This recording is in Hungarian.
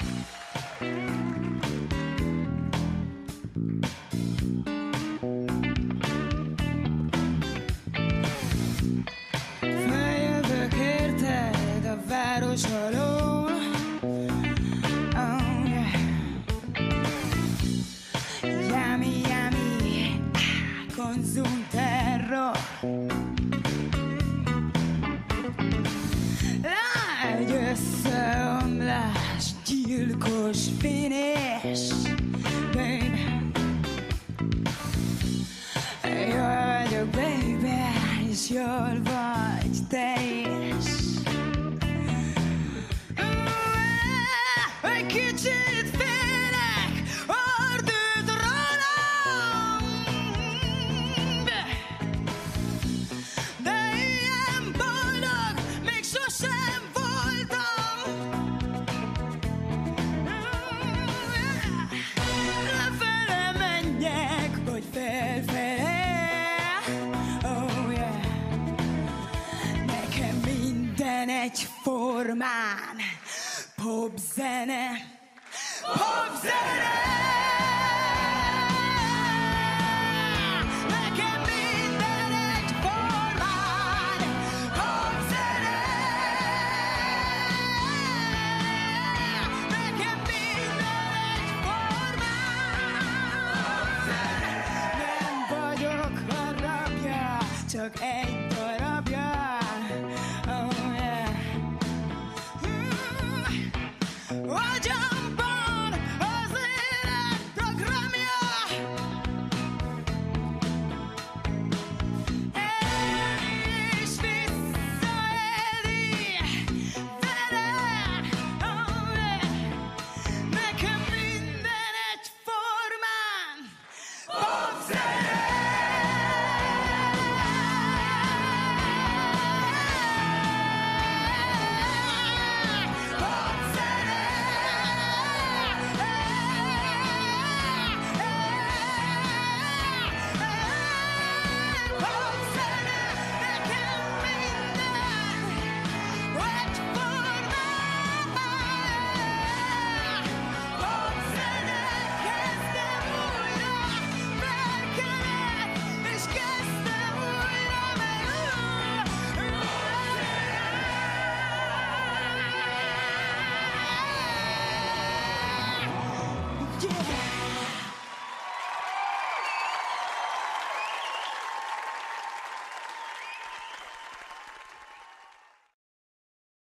Feljövök érted a város alól. Oh, yeah. Yummy, yummy, konzum terror. Lágy összeomlás, gyilkos finish, baby. Jól vagyok, baby, és jól vagy te is. Egy kicsit félek, ardult rólam, de ilyen boldog még sosem voltam. Lefele menjek, vagy felfele, oh yeah. Nekem minden egyformán. Popzene, popzene!